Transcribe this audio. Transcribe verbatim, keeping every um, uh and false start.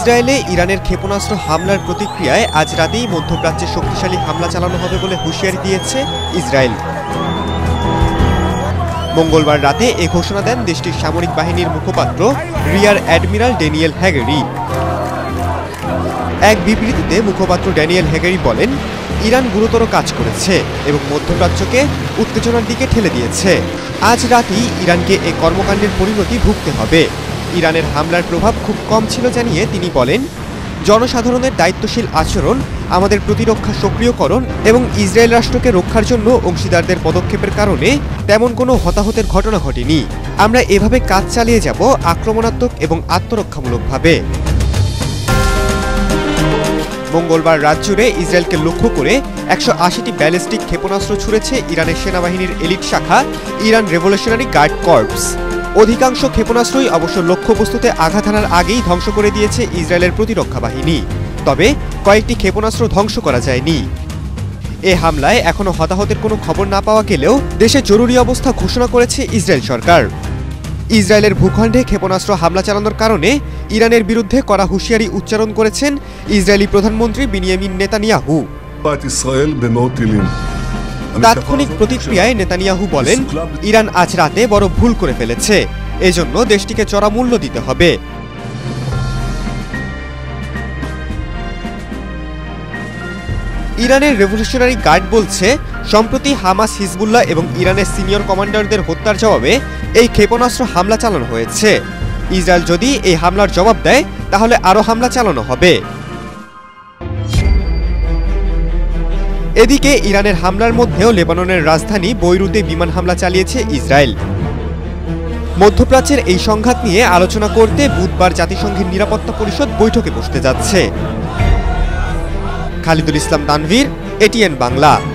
ইসরায়েলে ইরানের ক্ষেপণাস্ত্র হামলার প্রতিক্রিয়ায় আজ রাতেই মধ্যপ্রাচ্যে শক্তিশালী হামলা চালানো হবে বলে হুঁশিয়ারি দিয়েছে ইসরায়েল। মঙ্গলবার রাতে এ ঘোষণা দেন দেশটির সামরিক বাহিনীর মুখপাত্র রিয়ার অ্যাডমিরাল ড্যানিয়েল হ্যাগেরি। এক বিবৃতিতে মুখপাত্র ড্যানিয়েল হ্যাগেরি বলেন, ইরান গুরুতর কাজ করেছে এবং মধ্যপ্রাচ্যকে উত্তেজনার দিকে ঠেলে দিয়েছে। আজ রাতেই ইরানকে এ কর্মকাণ্ডের পরিণতি ভুগতে হবে। ইরানের হামলার প্রভাব খুব কম ছিল জানিয়ে তিনি বলেন, জনসাধারণের দায়িত্বশীল আচরণ, আমাদের প্রতিরক্ষা সক্রিয়করণ এবং ইসরায়েল রাষ্ট্রকে রক্ষার জন্য অংশীদারদের পদক্ষেপের কারণে তেমন কোনো হতাহতের ঘটনা ঘটেনি। আমরা এভাবে কাজ চালিয়ে যাব আক্রমণাত্মক এবং আত্মরক্ষামূলকভাবে। মঙ্গলবার রাত জুড়ে ইসরায়েলকে লক্ষ্য করে একশো আশিটি ব্যালিস্টিক ক্ষেপণাস্ত্র ছুড়েছে ইরানের সেনাবাহিনীর এলিট শাখা ইরান রেভলিউশনারি গার্ড কর্পস। অধিকাংশ ক্ষেপণাস্ত্রই অবশ্য লক্ষ্যবস্তুতে আঘাত হানার আগেই ধ্বংস করে দিয়েছে ইসরায়েলের প্রতিরক্ষা বাহিনী। তবে কয়েকটি ক্ষেপণাস্ত্র ধ্বংস করা যায়নি। এ হামলায় এখনও হতাহতের কোনো খবর না পাওয়া গেলেও দেশে জরুরি অবস্থা ঘোষণা করেছে ইসরায়েল সরকার। ইসরায়েলের ভূখণ্ডে ক্ষেপণাস্ত্র হামলা চালানোর কারণে ইরানের বিরুদ্ধে কড়া হুঁশিয়ারি উচ্চারণ করেছেন ইসরায়েলি প্রধানমন্ত্রী বিনিয়ামিন নেতানিয়াহু। তাৎক্ষণিক প্রতিক্রিয়ায় নেতানিয়াহু বলেন, ইরান আজ রাতে বড় ভুল করে ফেলেছে, এজন্য দেশটিকে চড়া মূল্য দিতে হবে। ইরানের রেভলিউশনারি গার্ড বলছে, সম্প্রতি হামাস, হিজবুল্লাহ এবং ইরানের সিনিয়র কমান্ডারদের হত্যার জবাবে এই ক্ষেপণাস্ত্র হামলা চালানো হয়েছে। ইসরায়েল যদি এই হামলার জবাব দেয় তাহলে আরও হামলা চালানো হবে। এদিকে ইরানের হামলার মধ্যেও লেবাননের রাজধানী বৈরুতে বিমান হামলা চালিয়েছে ইসরায়েল। মধ্যপ্রাচ্যের এই সংঘাত নিয়ে আলোচনা করতে বুধবার জাতিসংঘের নিরাপত্তা পরিষদ বৈঠকে বসতে যাচ্ছে। খালিদুল ইসলাম তানভীর, এটিএন বাংলা।